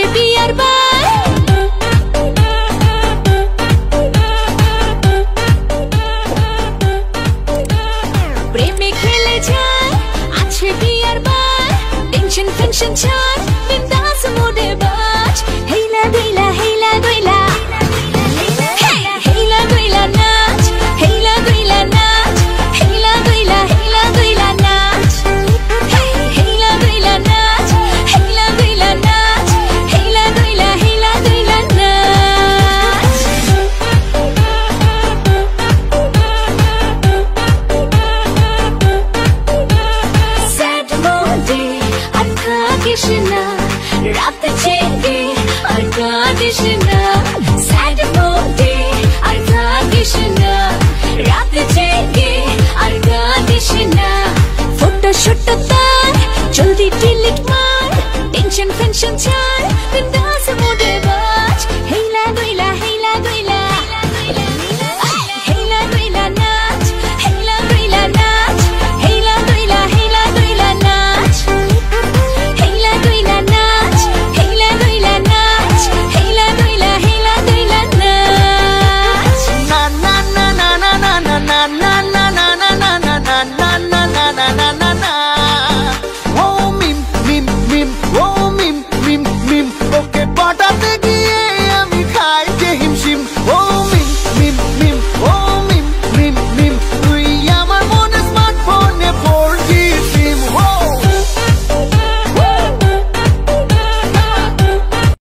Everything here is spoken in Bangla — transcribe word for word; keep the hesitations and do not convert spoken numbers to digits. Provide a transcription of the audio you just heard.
আছে বিয়ার বার প্রেমে খেলে যায় আছে বিয়ার বার টেনশন ফেনশন ছাড় বিন্দাস মোডে বাজ হেলা দইলা হেলা দইলা হেলা দইলা নাচ হেলা দইলা নাচ হেলা দইলা হেলা দইলা নাচ হেলা দইলা নাচ হেলা দইলা নাচ হেলা দইলা হেলা দইলা নাচ স্যাড মোডে আর কাঁদিস না রাত জেগে আর কাঁদিস না স্যাড মোডে আর কাঁদিস না রাত জেগে আর কাঁদিস না ফটো শটো তার জলদি ডিলিট মার টেনশন ফেনশন ছাড়